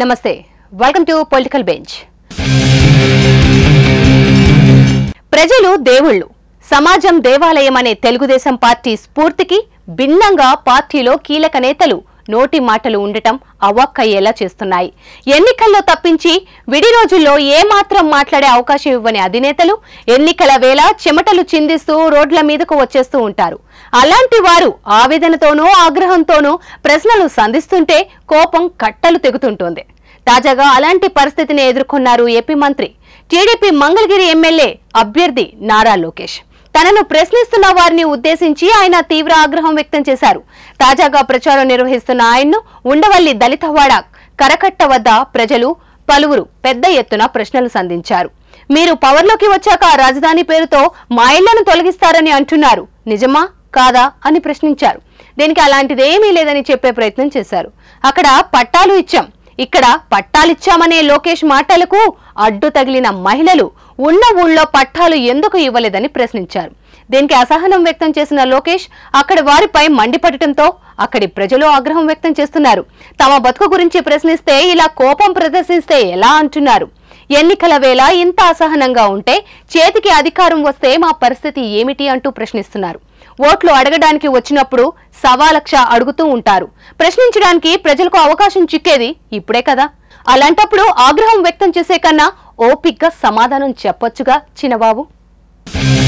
నమస్తే welcome to political bench. ప్రజలు దేవుళ్ళు, సమాజం దేవాలయం అనే తెలుగుదేశం పార్టీ స్ఫూర్తికి భిన్నంగా పార్టీలో కీలక నేతలు నోటి మాటలు ఉండటం అవాక్కయ్యేలా చేస్తున్నాయి. ఎన్నికల్లో తప్పించి విడి రోజుల్లో ఏమాత్రం మాట్లాడే అవకాశం ఇవ్వని అధినేతలు ఎన్నికల వేళ చెమటలు చిందిస్తూ రోడ్ల మీదకు వచ్చేస్తూ ఉంటారు. అలాంటి వారు ఆవేదనతోనూ ఆగ్రహంతోనూ ప్రశ్నలు సంధిస్తుంటే కోపం కట్టలు తెగుతుంటోంది. తాజాగా అలాంటి పరిస్థితిని ఎదుర్కొన్నారు ఏపీ మంత్రి, టీడీపీ మంగళగిరి ఎమ్మెల్యే అభ్యర్థి నారా లోకేష్. తనను ప్రశ్నిస్తున్న వారిని ఉద్దేశించి ఆయన తీవ్ర ఆగ్రహం వ్యక్తం చేశారు. తాజాగా ప్రచారం నిర్వహిస్తున్న ఆయన్ను ఉండవల్లి దళితవాడ కరకట్ట వద్ద ప్రజలు పలువురు పెద్ద ఎత్తున ప్రశ్నలు సంధించారు. మీరు పవర్లోకి వచ్చాక రాజధాని పేరుతో మా ఇళ్లను తొలగిస్తారని అంటున్నారు, నిజమా కాదా అని ప్రశ్నించారు. దీనికి అలాంటిదేమీ లేదని చెప్పే ప్రయత్నం చేశారు. అక్కడ పట్టాలు ఇచ్చాం, ఇక్కడ పట్టాలిచ్చామనే లోకేష్ మాటలకు అడ్డు తగిలిన మహిళలు ఉన్న ఊళ్ళో పట్టాలు ఎందుకు ఇవ్వలేదని ప్రశ్నించారు. దీనికి అసహనం వ్యక్తం చేసిన లోకేష్ అక్కడి వారిపై మండిపడటంతో అక్కడి ప్రజలు ఆగ్రహం వ్యక్తం చేస్తున్నారు. తమ బతుకు గురించి ప్రశ్నిస్తే ఇలా కోపం ప్రదర్శిస్తే ఎలా అంటున్నారు. ఎన్నికల వేళ ఇంత అసహనంగా ఉంటే చేతికి అధికారం వస్తే మా పరిస్థితి ఏమిటి అంటూ ప్రశ్నిస్తున్నారు. ఓట్లు అడగడానికి వచ్చినప్పుడు 1,00,000 అడుగుతూ ఉంటారు. ప్రశ్నించడానికి ప్రజలకు అవకాశం చిక్కేది ఇప్పుడే కదా. అలాంటప్పుడు ఆగ్రహం వ్యక్తం చేసే కన్నా ఓపిగ్గా సమాధానం చెప్పొచ్చుగా చిన్నబాబు.